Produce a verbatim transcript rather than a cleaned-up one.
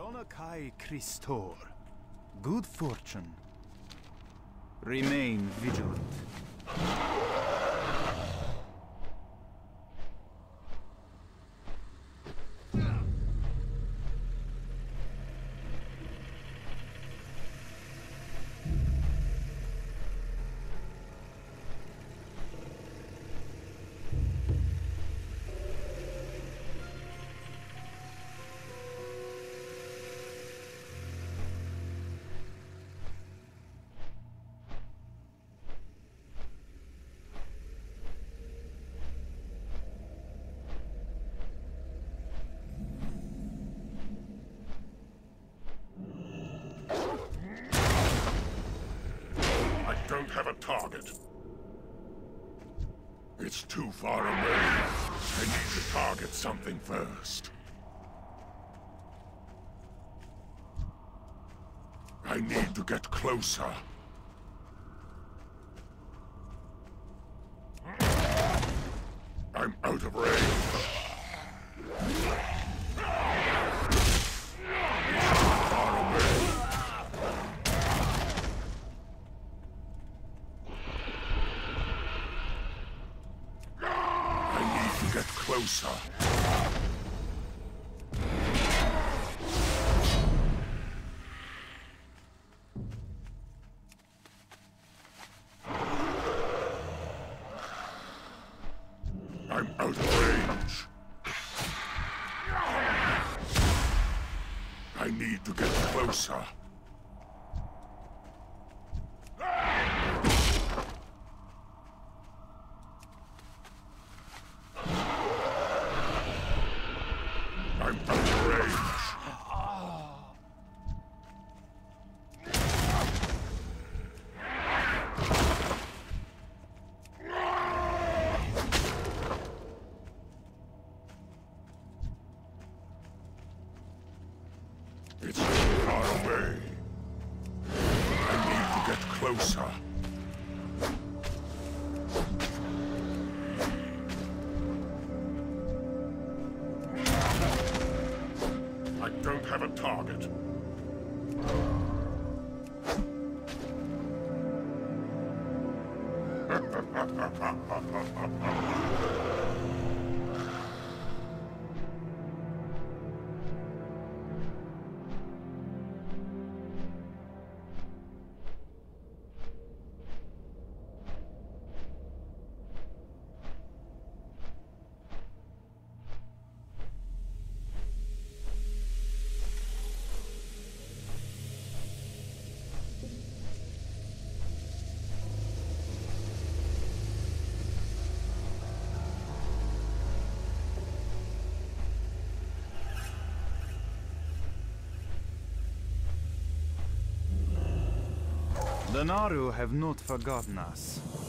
Tonakai Christor. Good fortune. Remain vigilant. Don't have a target. It's too far away. I need to target something first. I need to get closer. I'm out of range. Closer. I'm out of range. I need to get closer. It's too far away. I need to get closer. I don't have a target. The Naru have not forgotten us.